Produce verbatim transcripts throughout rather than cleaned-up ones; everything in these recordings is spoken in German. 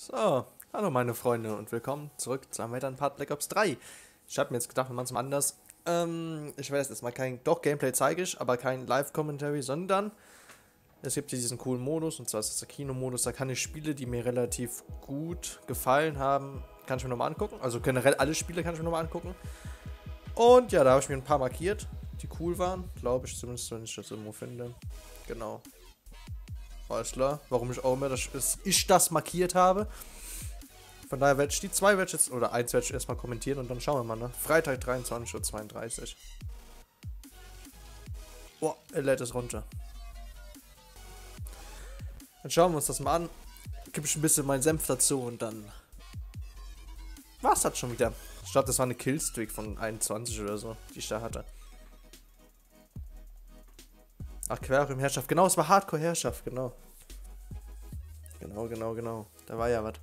So, hallo meine Freunde und willkommen zurück zu einem weiteren Part Black Ops drei. Ich habe mir jetzt gedacht, wir machen es mal anders. Ähm, ich werde jetzt mal kein, doch Gameplay zeige ich, aber kein Live-Commentary, sondern es gibt hier diesen coolen Modus, und zwar ist das der Kino-Modus. Da kann ich Spiele, die mir relativ gut gefallen haben, kann ich mir nochmal angucken. Also generell alle Spiele kann ich mir nochmal angucken. Und ja, da habe ich mir ein paar markiert, die cool waren, glaube ich zumindest, wenn ich das irgendwo finde. Genau. Alles klar, warum ich auch immer das, ich das markiert habe. Von daher werde ich die zwei werde ich jetzt, oder eins werde ich erstmal kommentieren und dann schauen wir mal, ne? Freitag dreiundzwanzig Uhr zweiunddreißig. Boah, er lädt es runter. Dann schauen wir uns das mal an. Gebe ich ein bisschen meinen Senf dazu und dann war's das schon wieder. Ich glaube, das war eine Killstreak von einundzwanzig oder so, die ich da hatte. Aquarium-Herrschaft, genau, es war Hardcore-Herrschaft, genau. Genau, genau, genau. Da war ja was.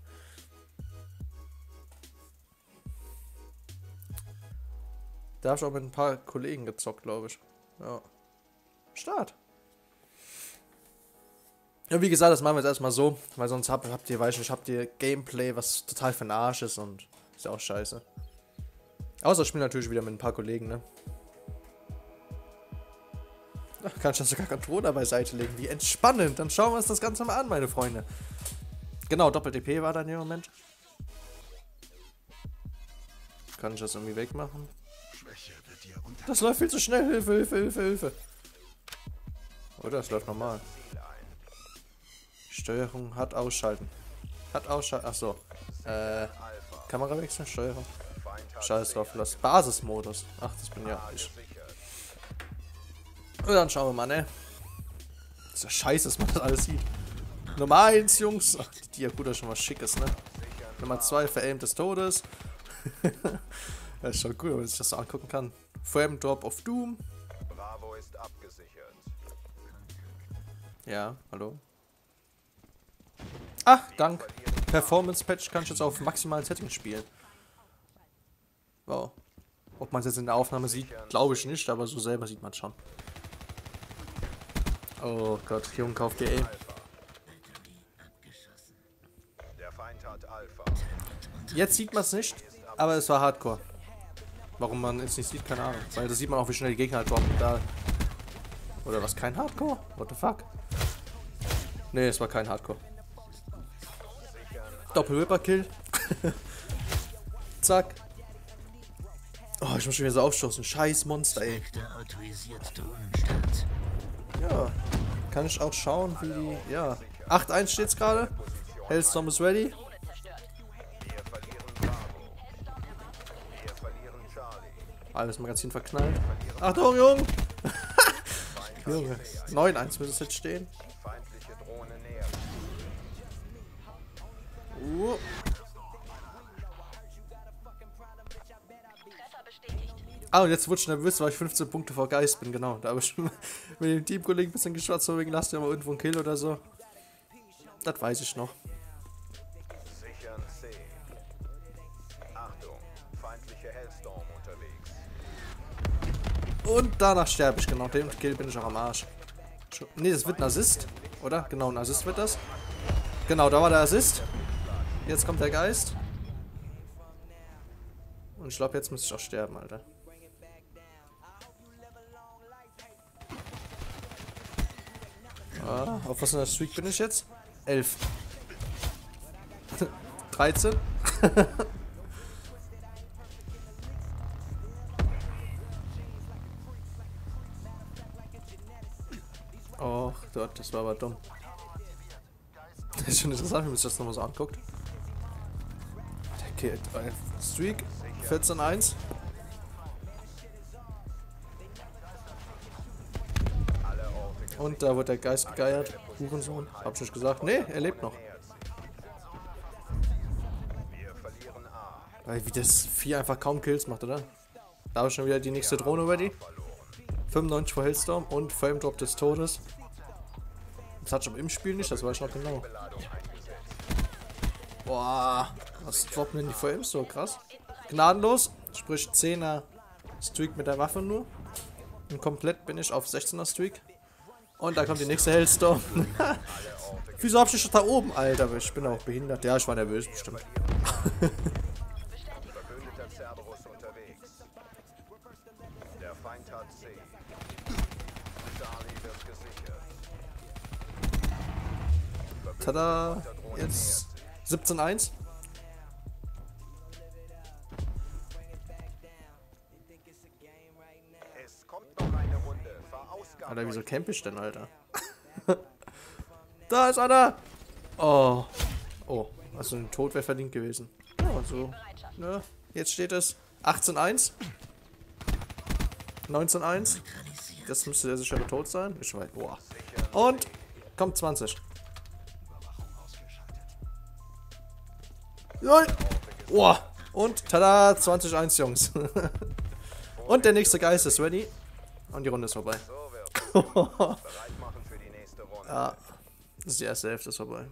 Da habe ich auch mit ein paar Kollegen gezockt, glaube ich. Ja. Start. Ja, wie gesagt, das machen wir jetzt erstmal so, weil sonst habt, habt ihr, weiß ich, habt ihr Gameplay, was total für den Arsch ist und ist ja auch scheiße. Außer ich spiele natürlich wieder mit ein paar Kollegen, ne? Ach, kann ich das sogar Controller beiseite legen, wie entspannend. Dann schauen wir uns das Ganze mal an, meine Freunde. Genau, Doppel-D P war dann hier im Moment. Kann ich das irgendwie wegmachen? Das läuft viel zu schnell. Hilfe, Hilfe, Hilfe, Hilfe. Oder es läuft normal. Steuerung hat ausschalten. Hat ausschalten. Achso. Äh. Kamera wechseln, Steuerung. Scheiß drauf, lass. Basismodus. Ach, das bin ja ich. Und dann schauen wir mal, ne? Ist ja scheiße, dass man das alles sieht. Nummer eins, Jungs. Ach, die Diakuda schon was Schickes, ne? Nummer zwei, Veraimt des Todes. Das ist schon cool, wenn man sich das so angucken kann. Frame Drop of Doom. Bravo ist abgesichert. Ja, hallo. Ach, dank. Performance Patch kann ich jetzt auf maximalen Settings spielen. Wow. Ob man es jetzt in der Aufnahme sieht, glaube ich nicht, aber so selber sieht man es schon. Oh Gott, Jungen, kauft dir eh. Der Feind hat Alpha. Jetzt sieht man es nicht, aber es war Hardcore. Warum man es nicht sieht, keine Ahnung. Weil da sieht man auch, wie schnell die Gegner halt droppen. Da. Oder was, kein Hardcore? What the fuck? Nee, es war kein Hardcore. Doppel-Ripper-Kill. Zack. Oh, ich muss schon wieder so aufstoßen. Scheiß Monster, ey. Ja. Kann ich auch schauen, wie die. Ja. acht eins steht's gerade. Hellstorm ist ready. Wir verlieren Bravo. Wir verlieren Charlie. Alles Magazin verknallt. Achtung, Junge! Junge. neun eins müsste es jetzt stehen. Feindliche Drohne näher. Uh. Ah, und jetzt wurde ich nervös, weil ich fünfzehn Punkte vor Geist bin, genau. Da habe ich mit dem Teamkollegen ein bisschen geschwatzt, so wegen lasst ihr mal irgendwo einen Kill oder so. Das weiß ich noch. Sichern C. Achtung, feindliche Hellstorm unterwegs. Und danach sterbe ich, genau. Den Kill bin ich auch am Arsch. Ne, das wird ein Assist, oder? Genau, ein Assist wird das. Genau, da war der Assist. Jetzt kommt der Geist. Und ich glaube, jetzt müsste ich auch sterben, Alter. Ah, auf was in der Streak bin ich jetzt? elf. dreizehn. Oh Gott, das war aber dumm. Das ist schon interessant, wenn man sich das nochmal so anguckt. Okay, Streak vierzehn eins. Und da wird der Geist gegeiert. Hurensohn. Hab ich nicht gesagt. Nee, er lebt noch. Wir verlieren A. Weil wie das vier einfach kaum Kills macht, oder? Da habe ich schon wieder die nächste Drohne ready. fünfundneunzig vor Hellstorm und Frame Drop des Todes. Das hat schon im Spiel nicht, das weiß ich noch genau. Boah, was droppen denn die Frames so krass? Gnadenlos, sprich zehner Streak mit der Waffe nur. Und komplett bin ich auf sechzehner Streak. Und da kommt die nächste Hellstorm. Wieso hab ich dich da oben, Alter? Ich bin auch behindert. Ja, ich war nervös bestimmt. Verbündeter Cerberus unterwegs. Der Feind hat C. Charlie wird gesichert. Tada! Jetzt siebzehn eins. Es kommt noch eine Runde. Verausgabt Alter, wieso euch. camp ich denn, Alter? Da ist einer! Oh. Oh. Also ein Tod wäre verdient gewesen. Ja, so. Ne? Jetzt steht es achtzehn eins. neunzehn eins. Das müsste der sichere tot sein. Ich weiß. Boah. Und kommt zwanzig. Lol. Boah. Und tada, zwanzig eins, Jungs. Und der nächste Geist ist ready. Und die Runde ist vorbei. So wird es. Bereit machen für die nächste Runde. Ja. Das ist die erste Hälfte ist vorbei.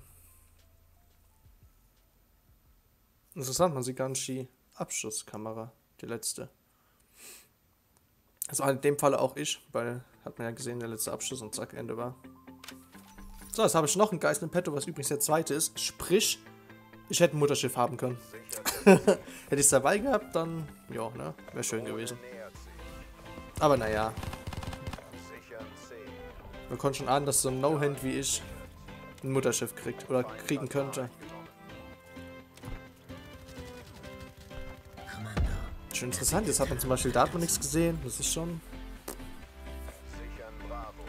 Interessant, man sieht gar nicht die Abschusskamera. Die letzte. Das war in dem Fall auch ich, weil hat man ja gesehen, der letzte Abschluss und zack, Ende war. So, jetzt habe ich noch einen Geist im Petto, was übrigens der zweite ist. Sprich, ich hätte ein Mutterschiff haben können. Hätte ich es dabei gehabt, dann, ja, ne, wäre schön gewesen. Nähert sich. Aber naja, Sichern C. man konnte schon ahnen, dass so ein No-Hand wie ich ein Mutterschiff kriegt oder kriegen könnte. Schon interessant, jetzt hat man zum Beispiel da hat man nichts gesehen, das ist schon... Sichern Bravo.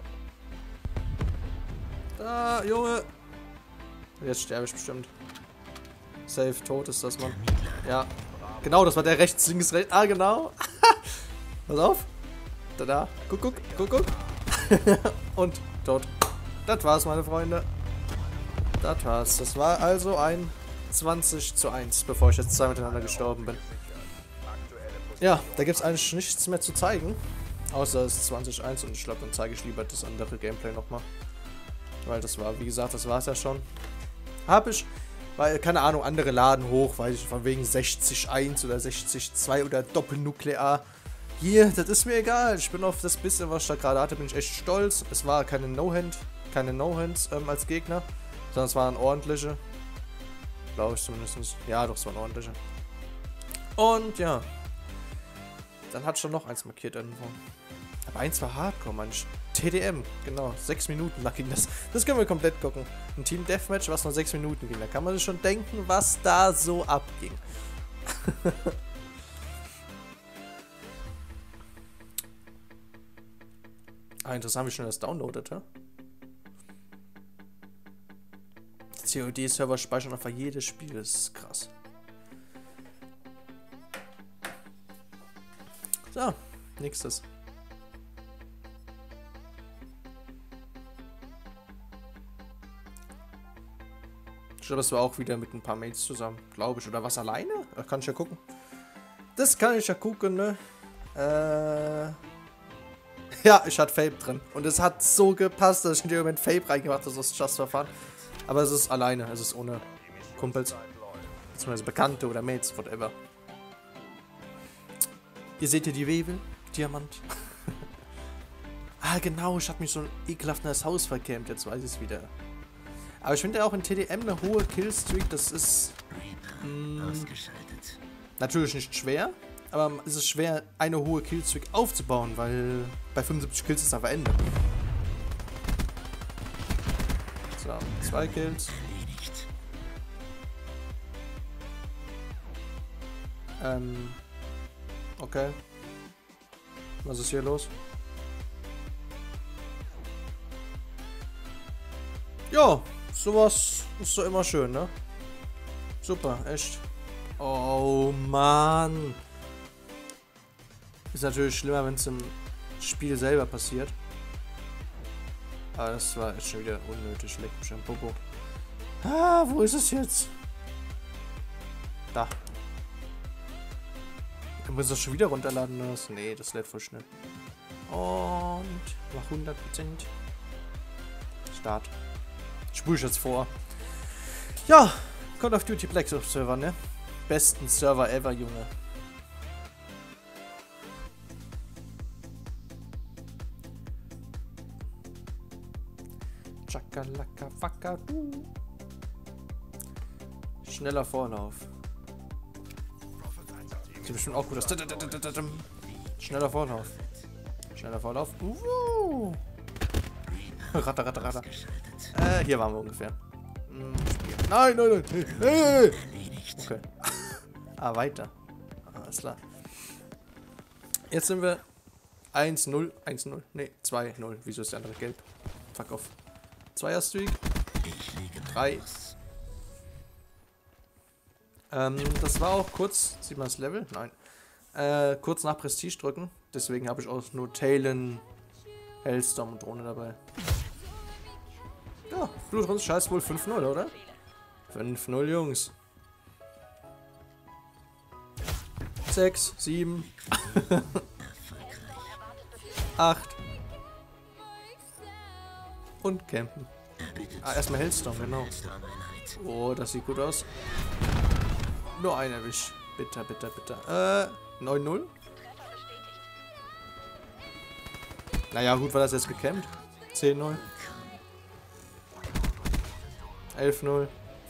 Da, Junge! Jetzt sterbe ich bestimmt. Safe, tot ist das, Mann. Ja, genau, das war der rechts, links, rechts. Ah, genau. Pass auf. Da, da. Guck, guck, guck, guck. Und tot. Das war's, meine Freunde. Das war's. Das war also ein zwanzig zu eins, bevor ich jetzt zwei miteinander gestorben bin. Ja, da gibt's eigentlich nichts mehr zu zeigen. Außer es ist zwanzig zu eins und ich glaube, dann zeige ich lieber das andere Gameplay nochmal. Weil das war, wie gesagt, das war's ja schon. Hab ich, weil, keine Ahnung, andere laden hoch, weiß ich, von wegen sechzig zu eins oder sechzig zu zwei oder Doppelnuklear. Hier, das ist mir egal. Ich bin auf das bisschen, was ich da gerade hatte, bin ich echt stolz. Es war keine No-Hand, keine No-Hands ähm, als Gegner, sondern es waren ordentliche. Glaube ich zumindest. Ja, doch, es waren ordentliche. Und ja. Dann hat schon noch eins markiert irgendwo. Aber eins war Hardcore, manch. T D M, genau. Sechs Minuten lang ging das. Das können wir komplett gucken. Ein Team Deathmatch, was noch sechs Minuten ging. Da kann man sich schon denken, was da so abging. Ah, interessant, wie schnell das downloadet, ja? C O D-Server speichern einfach jedes Spiel. Das ist krass. So, nächstes. Ich glaube, das war auch wieder mit ein paar Mates zusammen, glaube ich. Oder was alleine? Das kann ich ja gucken. Das kann ich ja gucken, ne? Äh. Ja, ich hatte Fape drin. Und es hat so gepasst, dass ich in dem Moment Fape reingemacht habe, das Just for Fun. Aber es ist alleine, es ist ohne Kumpels. Beziehungsweise Bekannte oder Mates, whatever. Ihr seht hier die Webel, Diamant. Ah, genau, ich habe mich so ekelhaft in das Haus verkämmt, jetzt weiß ich es wieder. Aber ich finde ja auch in T D M eine hohe Killstreak, das ist mh, natürlich nicht schwer, aber es ist schwer, eine hohe Killstreak aufzubauen, weil bei fünfundsiebzig Kills ist einfach Ende. So, zwei Kills. Ähm, okay. Was ist hier los? Ja, sowas ist doch immer schön, ne? Super, echt. Oh Mann. Ist natürlich schlimmer, wenn es im Spiel selber passiert. Aber das war jetzt schon wieder unnötig. Leck mich am Popo. Ah, wo ist es jetzt? Da. Ich muss das schon wieder runterladen lassen. Nee, das lädt voll schnell. Und mach hundert Prozent. Start. Spule ich jetzt vor. Ja, Call of Duty Black Ops Server, ne? Besten Server ever, Junge. Chaka Schakalaka, Waka, du. Schneller Vorlauf. Sieht bestimmt auch gut aus. Schneller Vorlauf. Schneller Vorlauf. Uh. Ratter, ratter, ratter. Äh, hier waren wir ungefähr. Hm, nein, nein, nein. Hey, hey. Okay. Ah, weiter. Alles klar. Jetzt sind wir eins null. eins null. Ne, zwei null. Wieso ist der andere gelb? Fuck off. Zweier Streak. drei. Ähm, das war auch kurz. Sieht man das Level? Nein. Äh, kurz nach Prestige drücken. Deswegen habe ich auch nur Talon, Hellstorm und Drohne dabei. Ja, Blutrunde scheiß wohl fünf null, oder? fünf null, Jungs. sechs, sieben, acht. Und campen. Ah, erstmal Hellstorm, genau. Oh, das sieht gut aus. Nur ein erwischt. Bitter, bitter, bitter. Äh, neun null. Naja, gut, war das jetzt gecampt. zehn null. elf null.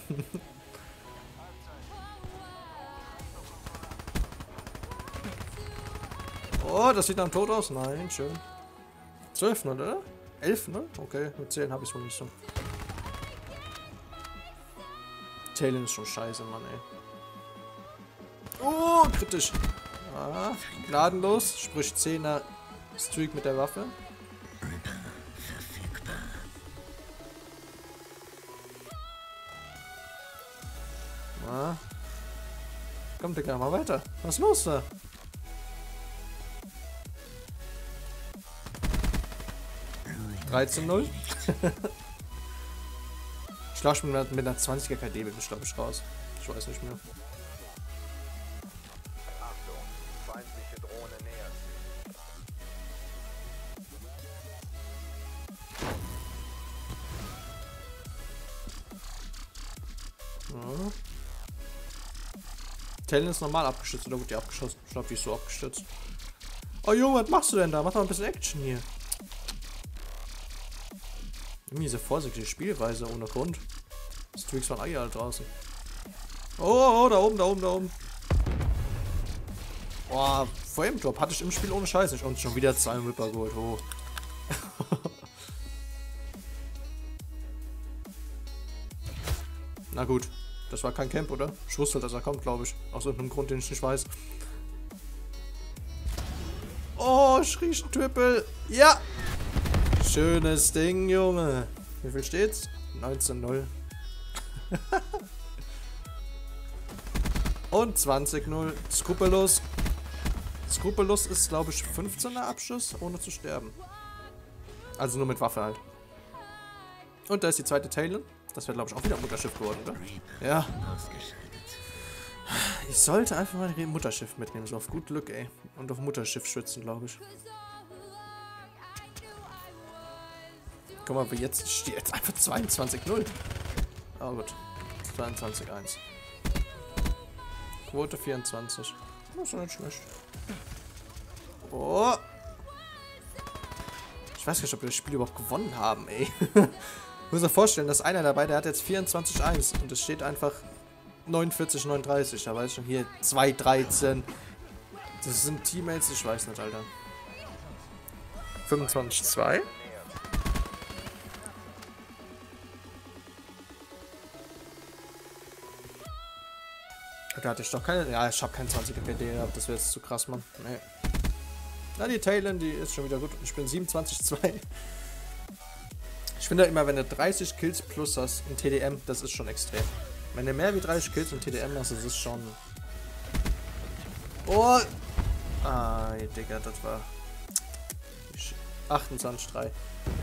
Oh, das sieht nach dem Tod aus. Nein, schön. zwölf null, oder? elf null? Okay, mit zehn habe ich es wohl nicht so. Talon ist schon scheiße, Mann, ey. Oh, kritisch. Ah, gnadenlos. Sprich zehner Streak mit der Waffe. Ah. Komm, Digga, mal weiter. Was ist los da? dreizehn null. Ich lausche mit einer zwanziger K D, bin ich glaube ich raus. Ich weiß nicht mehr. Achtung, feindliche Drohne nähert sich. Ja. Talon ist normal abgestürzt oder wird die abgeschossen? Ich glaube, die ist so abgestürzt. Oh Junge, was machst du denn da? Mach doch ein bisschen Action hier. Irgendwie diese vorsichtige Spielweise ohne Grund. Streaks von Eier halt draußen. Oh, oh, da oben, da oben, da oben. Boah, Frame Drop hatte ich im Spiel ohne Scheiß nicht. Und schon wieder zwei Ripper geholt. Oh. Na gut. Das war kein Camp, oder? Ich wusste, dass er kommt, glaube ich. Aus irgendeinem Grund, den ich nicht weiß. Oh, ich rieche ein Triple. Ja! Schönes Ding, Junge. Wie viel steht's? neunzehn null. Und zwanzig null. Skrupellos. Skrupellos ist, glaube ich, fünfzehner Abschuss, ohne zu sterben. Also nur mit Waffe halt. Und da ist die zweite Talon. Das wäre, glaube ich, auch wieder ein Mutterschiff geworden, oder? Ja. Ich sollte einfach mal ein Mutterschiff mitnehmen, so auf gut Glück, ey. Und auf Mutterschiff schützen, glaube ich. Guck mal, wie jetzt steht jetzt einfach zweiundzwanzig null. Oh gut. zweiundzwanzig eins. Quote vierundzwanzig. Das ist nicht schlecht. Oh. Ich weiß nicht, ob wir das Spiel überhaupt gewonnen haben, ey. Ich muss mir vorstellen, dass einer dabei, der hat jetzt vierundzwanzig eins und es steht einfach neunundvierzig neununddreißig. Da weiß ich schon hier zwei dreizehn. Das sind Teammates, ich weiß nicht, Alter. fünfundzwanzig zwei. Da hatte ich doch keine. Ja, ich habe keinen zwanziger K D gehabt, das wäre jetzt zu krass, Mann. Nee. Na, die Talon, die ist schon wieder gut. Ich bin siebenundzwanzig zwei. Ich finde immer, wenn du dreißig Kills plus hast in T D M, das ist schon extrem. Wenn du mehr wie dreißig Kills in T D M hast, das ist schon. Oh! Ah, Digga, das war. achtundzwanzig drei.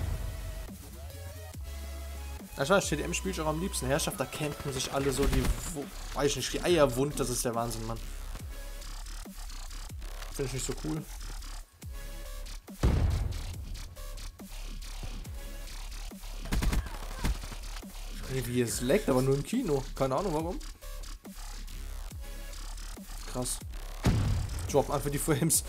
Ich weiß, T D M spiele ich auch am liebsten. Herrschaft, da campen sich alle so die, weiß ich nicht, die Eier wund. Das ist der Wahnsinn, Mann. Finde ich nicht so cool. Wie es leckt, aber nur im Kino. Keine Ahnung warum. Krass. Drop einfach die Frames.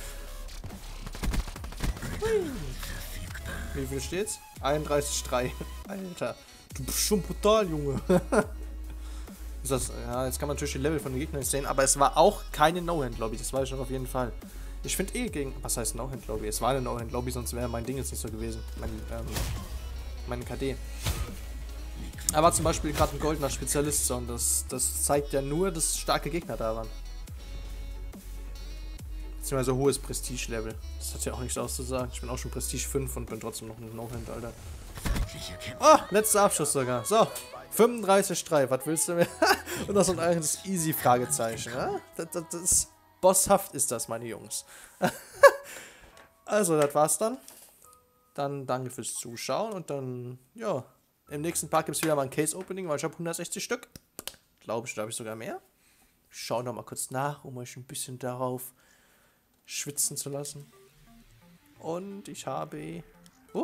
Wie viel steht's? einunddreißig drei. Alter. Du bist schon brutal, Junge. Ist das, ja, jetzt kann man natürlich die Level von den Gegnern nicht sehen, aber es war auch keine No-Hand-Lobby, das weiß ich schon auf jeden Fall. Ich finde eh gegen, was heißt No-Hand-Lobby? Es war eine No-Hand-Lobby, sonst wäre mein Ding jetzt nicht so gewesen. Mein, ähm, mein K D. Er war zum Beispiel gerade ein goldener Spezialist, so, und das, das zeigt ja nur, dass starke Gegner da waren. Beziehungsweise hohes Prestige-Level. Das hat ja auch nichts auszusagen. Ich bin auch schon Prestige fünf und bin trotzdem noch ein No-Hand, Alter. Ah, letzter Abschuss sogar. So, fünfunddreißig drei, was willst du mehr? Und das ist ein eigenes Easy-Fragezeichen, ja? Das, das, das ist, bosshaft ist das, meine Jungs. Also, das war's dann. Dann danke fürs Zuschauen und dann, ja, im nächsten Part gibt es wieder mal ein Case-Opening, weil ich habe hundertsechzig Stück. Glaube ich, da habe ich sogar mehr. Ich schaue noch mal kurz nach, um euch ein bisschen darauf schwitzen zu lassen. Und ich habe oh,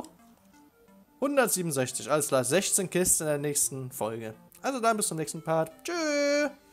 hundertsiebenundsechzig. Alles klar, sechzehn Kisten in der nächsten Folge. Also dann bis zum nächsten Part. Tschüss.